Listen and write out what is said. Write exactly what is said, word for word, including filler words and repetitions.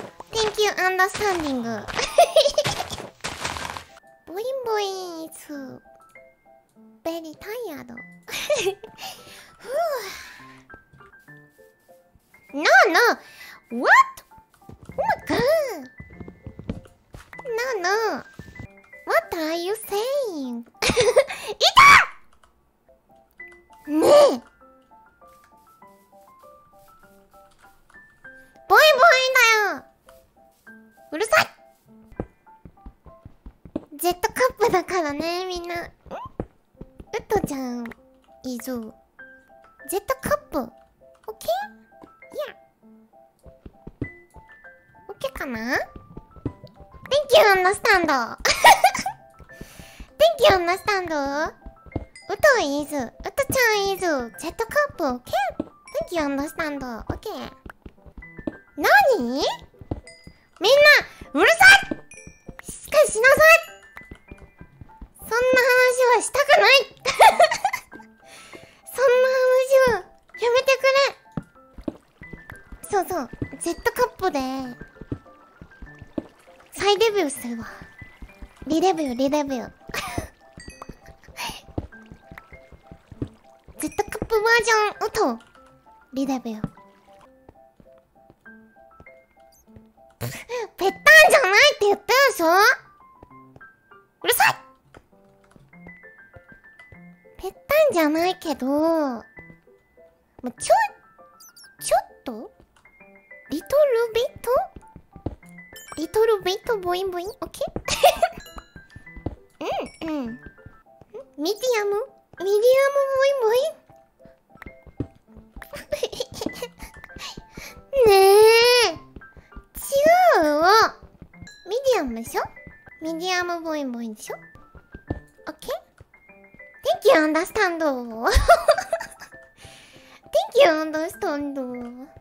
Thank you understanding. ボインボイン is very tired. No, no. What? Oh my god. No, no. What are you saying? いたねえ。ボインボインだよ。うるさい。ジェットカップだからね、みんな。ん？ウトちゃん、いぞ。ジェットカップ。オッケー？いや。オッケーかな？ Thank you understand. Thank you understand. ウトイズ。ウトちゃんイズ。ジェットカップ。オッケー？ Thank you understand. オッケー。なに？みんな、うるさい！しっかりしなさい！そんな話はしたくない！そんな話はやめてくれ！そうそう、ジェットカップで再デビューするわ。リデビュー、リデビュー。ジェットカップバージョン音リデビュー。ぺったんじゃないって言ったでしょ。うるさい。ぺったんじゃないけど、もうちょ、ちょっとリトルビットリトルビットボインボインオッケーうんうん。ミディアムミディアムボインボインねえ。違うわ。ミディアムでしょ？ミディアムボインボインでしょ？オッケー？ Thank you understand. Thank you understand.